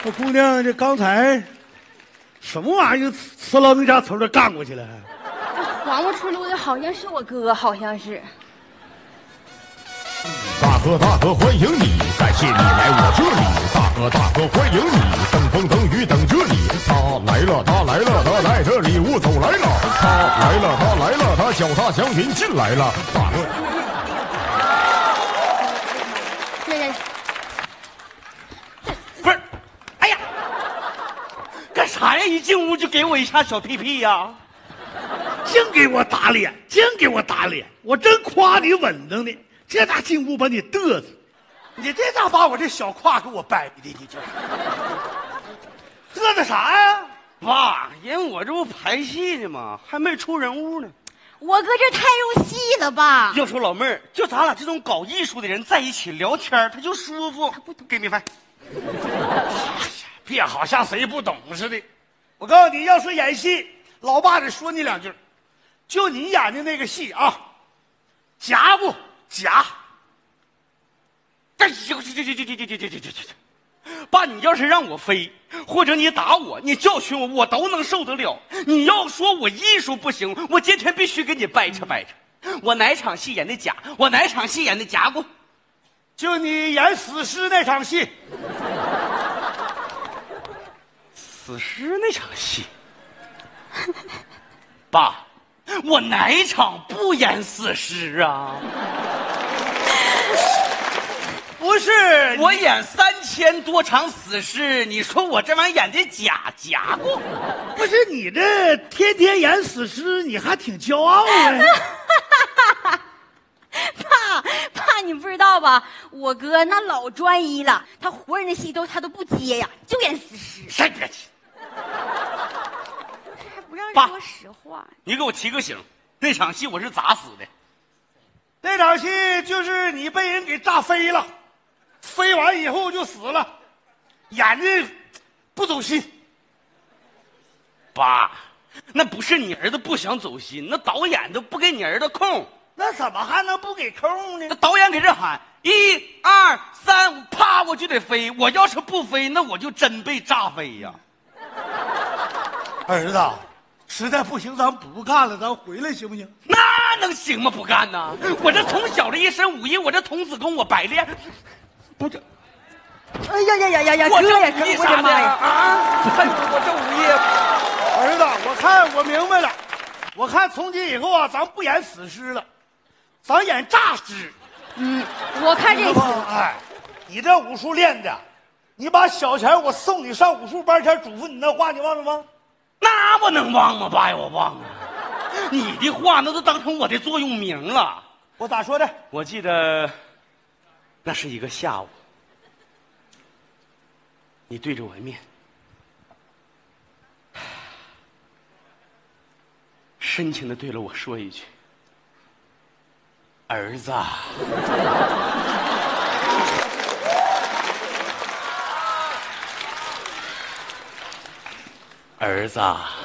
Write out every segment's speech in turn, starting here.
这姑娘，这刚才什么玩意儿呲到那家从这干过去了？ 黄瓜出溜的好像是我哥，好像是。 大哥大哥欢迎你，感谢你来我这里。大哥大哥欢迎你，等风等雨等着你。他来了他来了，他带着礼物走来了。他来了他来了，他脚踏祥云进来了。大哥， 不是，哎呀，干啥呀？一进屋就给我一下小屁屁呀！ 净给我打脸，净给我打脸！我真夸你稳当呢，这家进屋把你嘚瑟， 你这咋把我这小胯给我掰的？你这嘚瑟啥呀？爸，因为我这不排戏呢吗？还没出人物呢。 我哥这太入戏了吧？ 要说老妹儿，就咱俩这种搞艺术的人在一起聊天，他就舒服。他不懂，给米饭。 别好像谁不懂似的。我告诉你，要说演戏，老爸得说你两句。就你演的那个戏啊，夹不夹？ 哎呦，这！爸，你要是让我飞，或者你打我，你教训我，我都能受得了。你要说我艺术不行，我今天必须给你掰扯掰扯。我哪场戏演的假，我哪场戏演的夹过？ 就你演死尸那场戏。 死尸那场戏，爸，我哪场不演死尸啊？不是，我演3000多场死尸，你说我这玩意演的假过？ 不是你这天天演死尸，你还挺骄傲啊。 爸，你不知道吧？我哥那老专一了，他活人的戏他都不接呀，就演死尸。 谁别提？ 还不让说实话。 你给我提个醒，那场戏我是咋死的？ 那场戏就是你被人给炸飞了，飞完以后就死了，演的不走心。 爸，那不是你儿子不想走心，那导演都不给你儿子空。 那怎么还能不给空呢？ 那导演给这喊1、2、3，啪我就得飞。我要是不飞，那我就真被炸飞呀。 儿子，实在不行咱不干了，咱回来行不行？ 那能行吗？不干呢？我这从小的一身武艺，我这童子功我白练。不是， 哎呀！ 我这也是，我的妈呀！ 我这武艺， 儿子，我明白了，我看从今以后啊，咱不演死尸了，咱演诈尸。 我看这行。 哎，你这武术练的，你把小钱我送你上武术班前嘱咐你那话，你忘没忘？ 那我能忘吗？爸呀，我忘了。你的话那都当成我的座右铭了。 我咋说的？ 我记得那是一个下午，你对着我的面，深情的对了我说一句：“儿子。”儿子，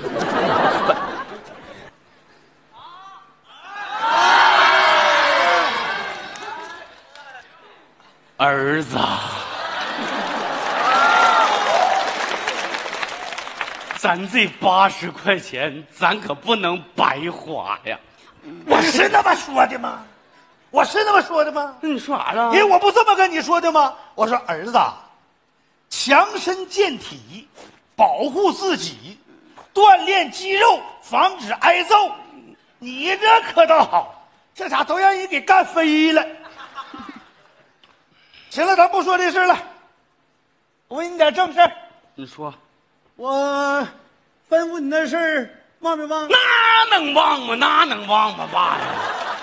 儿子，咱这80块钱，咱可不能白花呀！ 我是那么说的吗？我是那么说的吗？ 那你说啥了？ 因为我不这么跟你说的吗？我说儿子，强身健体，保护自己，锻炼肌肉，防止挨揍。你这可倒好，这咋都让人给干飞了？行了，咱不说这事了。我问你点正事儿。 你说， 我吩咐你那事儿忘没忘？ 那能忘吗？那能忘吗？爸呀，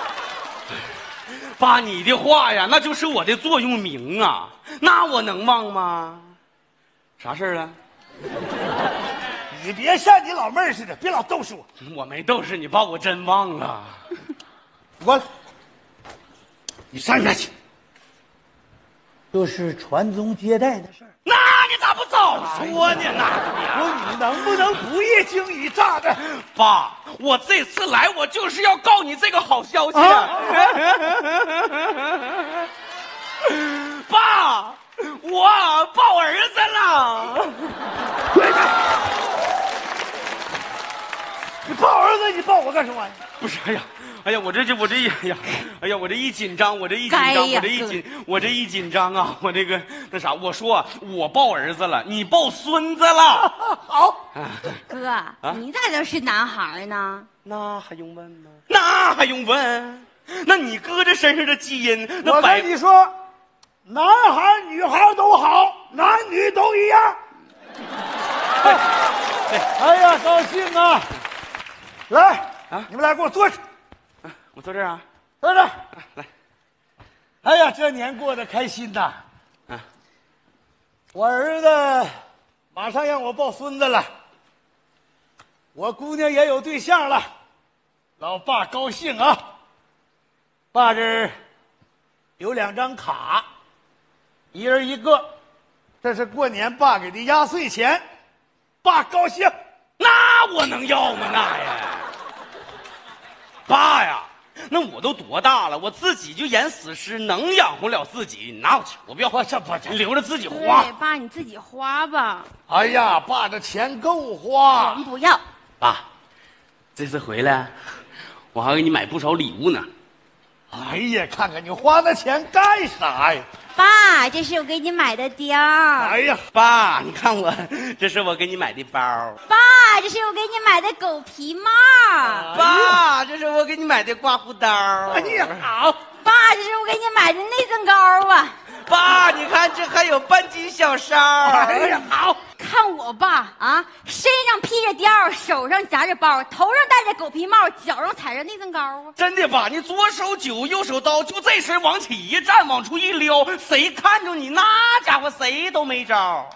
爸，你的话呀，那就是我的座右铭啊，那我能忘吗？啥事儿啊？ 你别像你老妹儿似的，别老逗视我。 我没逗视你，爸，我真忘了。 我，你上下去。就是传宗接代的事儿。 那你咋不早说呢？ 你能不能不一惊一乍的？ 爸，我这次来，我就是要告你这个好消息。爸， 我抱儿子了。 你抱儿子，你抱我干什么玩意？ 不是，哎呀，我这一紧张，我这一紧张啊，我这个那啥，我说我抱儿子了，你抱孙子了。 好， 哥，你咋能是男孩呢？ 那还用问吗？那还用问？那你哥这身上的基因，那我跟你说，男孩女孩都好，男女都一样。哎呀，高兴啊！来啊， 你们俩给我坐下， 我坐这儿啊， 坐这儿。 来。 哎呀，这年过得开心呐！ 啊， 我儿子马上让我抱孙子了，我姑娘也有对象了，老爸高兴啊！爸这儿有2张卡，一人一个，这是过年爸给的压岁钱，爸高兴。 那我能要吗？那呀，爸呀，那我都多大了，我自己就演死尸，能养活了自己，你拿我去，我不要，你留着自己花。 对，爸你自己花吧。 哎呀，爸这钱够花。 我们不要。 爸，这次回来，我还给你买不少礼物呢。 哎呀，看看你花那钱干啥呀？ 爸，这是我给你买的貂。 哎呀， 爸，你看我，这是我给你买的包。 爸，这是我给你买的狗皮帽。 爸，这是我给你买的刮胡刀。 哎呀，好。 爸，这是我给你买的内增高啊。 爸，你看这还有半斤小烧。 哎呀，好。 看我爸啊，身上披着貂，手上夹着包，头上戴着狗皮帽，脚上踩着内增高啊！ 真的吧？你左手酒，右手刀，就这身往起一站，往出一撩，谁看着你那家伙谁都没招。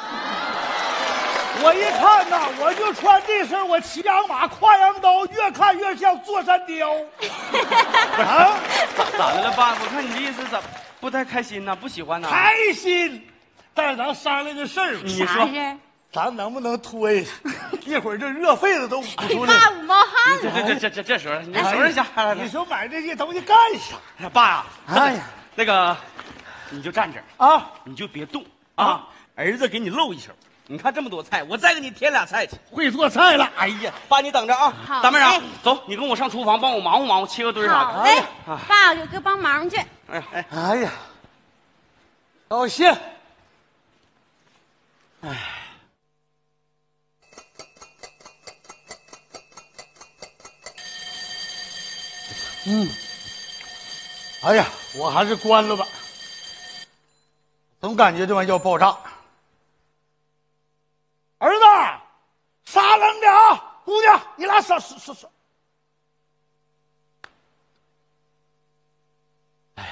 我一看呐，我就穿这身，我骑羊马，挎羊刀，越看越像座山雕。啊， 咋的了，爸？我看你这意思咋不太开心呢？不喜欢呢？ 开心。但是咱商量个事儿吧， 你说咱能不能推？一会儿这热痱子都捂出来。 爸捂冒汗了。 这时候，你收拾一下。 你说买这些东西干啥？ 爸呀， 哎呀， 那个，你就站这儿啊， 你就别动啊。儿子给你露一手，你看这么多菜，我再给你添俩菜去。 会做菜了。 哎呀，爸你等着啊。 好大妹儿啊哎， 走，你跟我上厨房帮我忙活忙活，切个墩啥的。 好嘞，爸，我有哥帮忙去。 哎呀，高兴。哎，哎呀，我还是关了吧，总感觉这玩意要爆炸。儿子，撒冷点啊！姑娘，你俩撒。哎呀，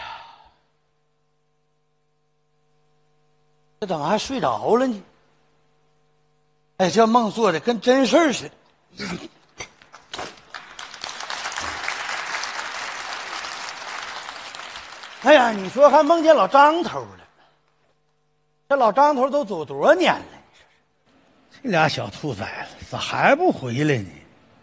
这怎么还睡着了呢？哎，这梦做的跟真事儿似的。哎呀，你说还梦见老张头了？这老张头都走多少年了？这俩小兔崽子咋还不回来呢？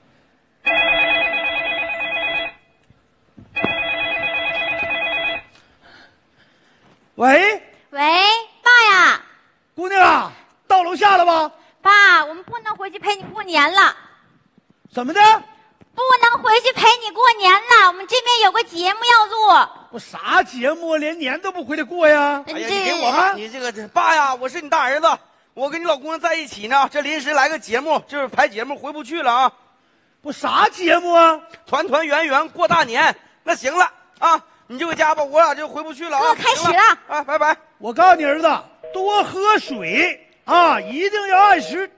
喂， 爸呀， 姑娘啊，到楼下了吧？ 爸，我们不能回去陪你过年了。 怎么的？ 不能回去陪你过年了，我们这边有个节目要录。 我啥节目？连年都不回来过呀？ 哎呀，你给我吧，你这个爸呀，我是你大儿子，我跟你老姑娘在一起呢，这临时来个节目，就是排节目回不去了啊。 不啥节目啊？ 团团圆圆过大年。那行了啊，你就回家吧，我俩就回不去了啊。 哥开始了啊，拜拜。 我告诉你儿子，多喝水啊，一定要按时。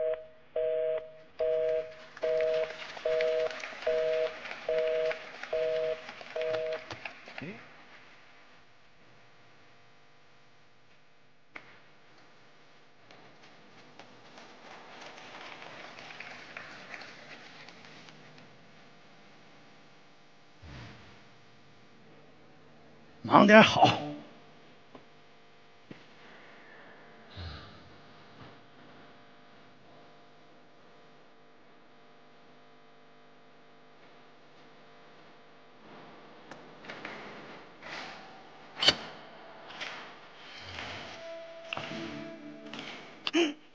忙点好。 嗯